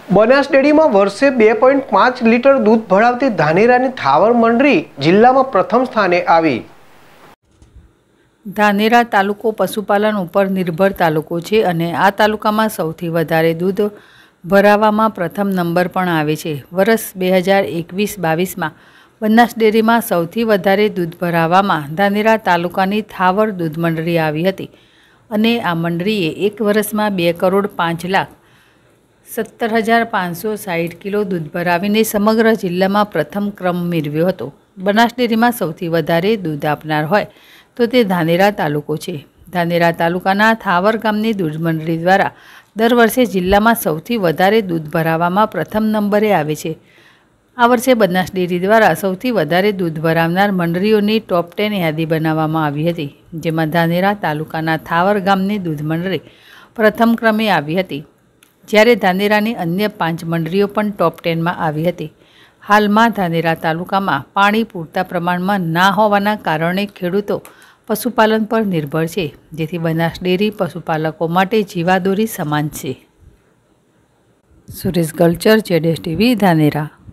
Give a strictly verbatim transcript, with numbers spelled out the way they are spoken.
બનાસ ડેરીમાં વર્ષે બે પોઈન્ટ પાંચ લીટર દૂધ ભરાવતી ધાનેરાની થાવર મંડળી જિલ્લામાં પ્રથમ સ્થાને આવી। ધાનેરા તાલુકો પશુપાલન ઉપર નિર્ભર તાલુકો છે અને આ તાલુકામાં સૌથી વધારે દૂધ ભરાવામાં પ્રથમ નંબર પણ આવે છે। વર્ષ બે હજાર એકવીસ બાવીસમાં બનાસ ડેરીમાં સૌથી વધારે દૂધ ભરાવામાં ધાનેરા તાલુકાની થાવર દૂધ મંડળી આવી હતી અને આ મંડળીએ એક વર્ષમાં બે કરોડ પાંચ લાખ સત્તર હજાર પાંચસો સાઠ કિલો દૂધ ભરાવીને સમગ્ર જિલ્લામાં પ્રથમ ક્રમ મેળવ્યો હતો। બનાસ ડેરીમાં સૌથી વધારે દૂધ આપનાર હોય તો તે ધાનેરા તાલુકો છે। ધાનેરા તાલુકાના થાવર ગામની દૂધ મંડળી દ્વારા દર વર્ષે જિલ્લામાં સૌથી વધારે દૂધ ભરાવામાં પ્રથમ નંબરે આવે છે। આ વર્ષે બનાસ ડેરી દ્વારા સૌથી વધારે દૂધ ભરાવનાર મંડળીઓની ટોપ ટેન યાદી બનાવવામાં આવી હતી, જેમાં ધાનેરા તાલુકાના થાવર ગામની દૂધ મંડળી પ્રથમ ક્રમે આવી હતી, જ્યારે ધાનેરાની અન્ય પાંચ મંડળીઓ પણ ટોપ ટેનમાં આવી હતી। હાલમાં ધાનેરા તાલુકામાં પાણી પૂરતા પ્રમાણમાં ના હોવાના કારણે ખેડૂતો પશુપાલન પર નિર્ભર છે, જેથી બનાસ ડેરી પશુપાલકો માટે જીવાદોરી સમાન છે। સુરેશ ગલચર, જેડેશ ટીવી, ધાનેરા।